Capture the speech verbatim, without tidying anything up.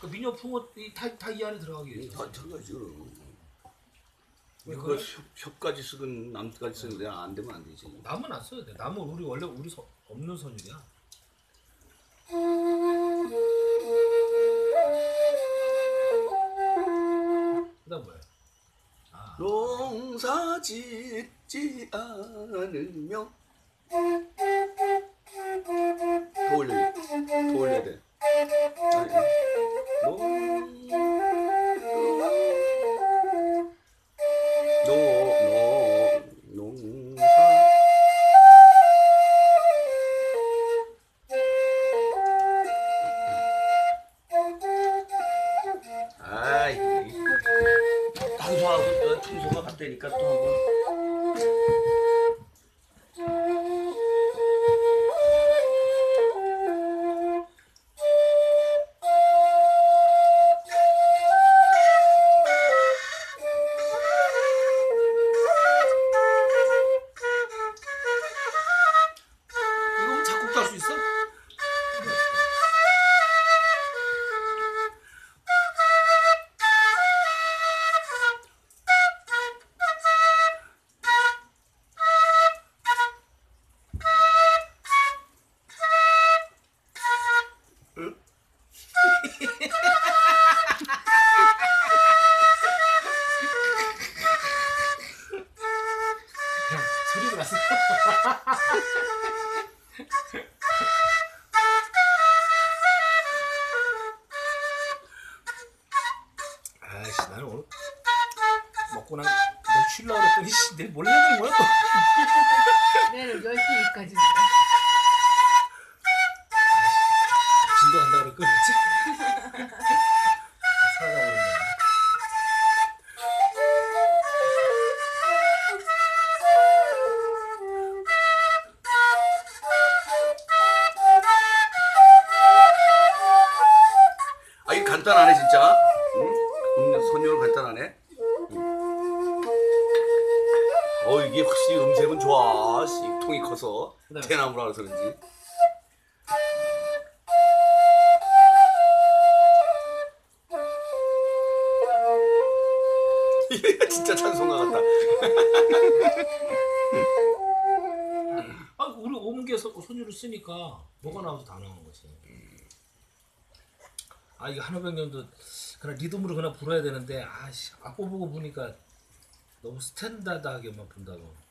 그 미녀 풍어 다다 이 안에 들어가기 위해서. 다 들어가지 그럼. 왜 그거 그래? 협, 협까지 쓰건 남까지 쓰는데 안 되면 안 되지. 남은 안 써야 돼. 남은 우리 원래 우리 서, 없는 선율이야. 그다음 뭐야? 아, 농사 짓지 않으며 더 올려 더 올려야 돼. 아니, 농, 농, 농, 농사 아이 청소하고 청소가 갔다니까 또 한번 이거 작곡도 할 수 있어? 그냥 소리로 났어. 아이씨 나는 오늘 먹고 난너 쉬려고 그랬더니 씨, 내일 뭘 해야 되는 거야 또. 내일 열 시까지. 진도 간다 그럴 거였지? 사가 버린다. 아 이거 간단하네 진짜. 응? 선율 간단하네. 응. 어 이게 확실히 음색은 좋아. 씨, 통이 커서 그다음에. 대나무라서 그런지. 진짜 찬송가 같다. 아 우리 오문계에서 손율을 쓰니까 뭐가 나와도 다 나오는 거지. 아 이거 한오백년도 그냥 리듬으로 그냥 불어야 되는데 아씨 악보 보고 보니까 너무 스탠다드하게만 분다고.